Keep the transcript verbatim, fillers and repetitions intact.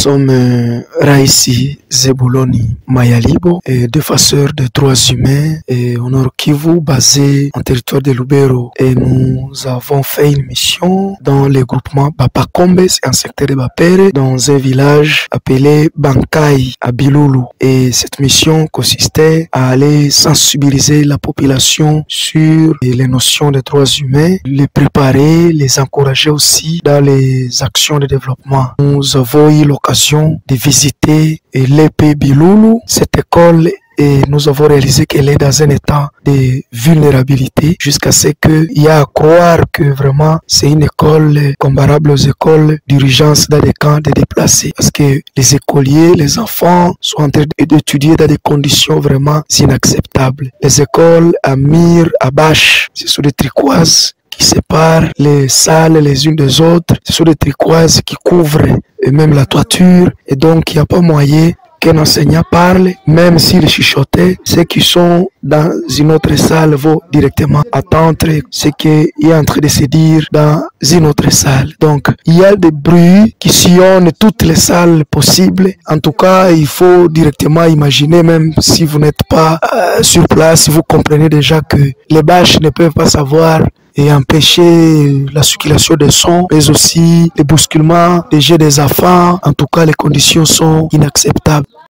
sommes euh, Raisi Zebuloni Mayalibo, et défenseur des droits humains et au Nord Kivu, basé en territoire de Lubero. Et nous avons fait une mission dans le groupement Bapakombe, c'est un secteur de Bapere, dans un village appelé Bankai à Bilulu. Et cette mission consistait à aller sensibiliser la population sur les notions des droits humains, les préparer, les encourager aussi dans les actions de développement. Nous avons eu l'occasion de visiter l'E P Bilulu, cette école, et nous avons réalisé qu'elle est dans un état de vulnérabilité jusqu'à ce qu'il y a à croire que vraiment c'est une école comparable aux écoles d'urgence dans des camps de déplacés. Parce que les écoliers, les enfants sont en train d'étudier dans des conditions vraiment inacceptables. Les écoles à Mire, à Bâche, ce sont des tricoises qui séparent les salles les unes des autres. Ce sont des tricoises qui couvrent et même la toiture, et donc il n'y a pas moyen qu'un enseignant parle, même s'il chuchotait. Ceux qui sont dans une autre salle vont directement attendre ce qui est en train de se dire dans une autre salle. Donc, il y a des bruits qui sillonnent toutes les salles possibles. En tout cas, il faut directement imaginer, même si vous n'êtes pas euh, sur place, vous comprenez déjà que les bâches ne peuvent pas savoir et empêcher la circulation des sons, mais aussi les bousculements, les jets des enfants. En tout cas, les conditions sont inacceptables.